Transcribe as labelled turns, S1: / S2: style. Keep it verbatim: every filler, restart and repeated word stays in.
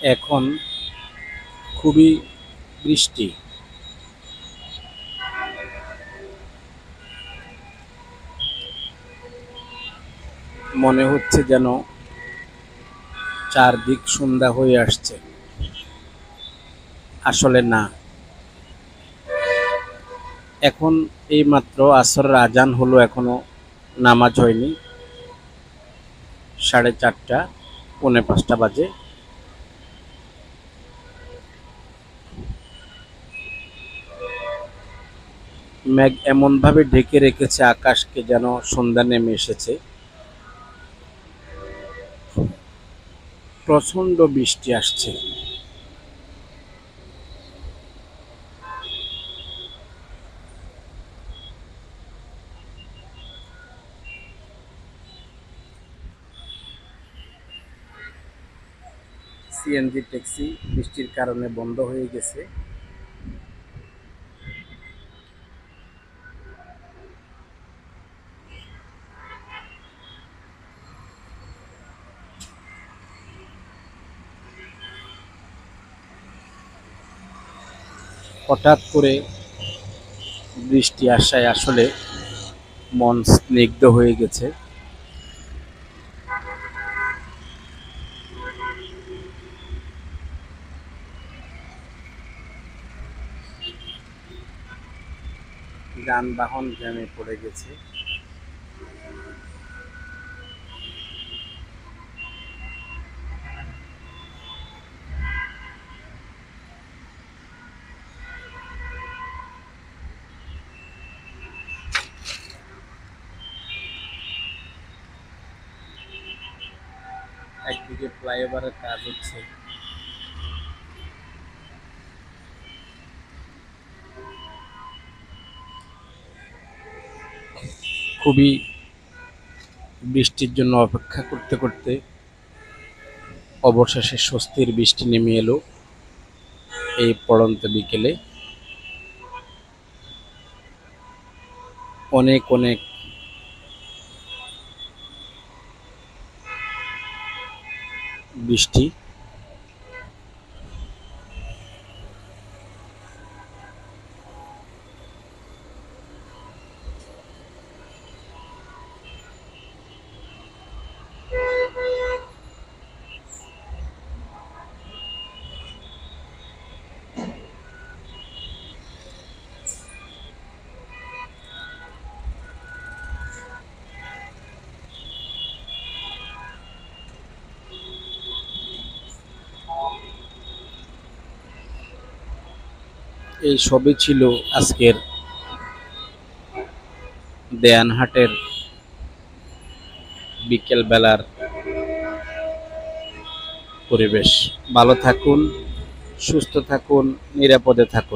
S1: এখন খুবই বৃষ্টি। মনে হচ্ছে যেন চারদিক সন্ধ্যা হয়ে আসছে। আসলে না, এখন এইমাত্র আসরের আজান হলো, এখনো নামাজ হয়নি। সাড়ে চারটা পৌনে পাঁচটা বাজে। মেঘ এমনভাবে ঢেকে রেখেছে আকাশকে যেন সন্ধ্যা নেমে এসেছে। প্রচণ্ড বৃষ্টি আসছে। সিএনজি ট্যাক্সি বৃষ্টির কারণে বন্ধ হয়ে গেছে। হঠাৎ করে বৃষ্টি আসায় আসলে মন স্নিগ্ধ হয়ে গেছে। যানবাহন জ্যামে পড়ে গেছে। একদিকে ফ্লাইওভারের কাজ হচ্ছে, খুবই বৃষ্টির জন্য অপেক্ষা করতে করতে অবশেষে স্বস্তির বৃষ্টি নেমে এলো এই পড়ন্ত বিকেলে। অনেক অনেক বৃষ্টি। এই সবই ছিল আজকের দেয়ানহাটের বিকেল বেলার পরিবেশ। ভালো থাকুন, সুস্থ থাকুন, নিরাপদে থাকুন।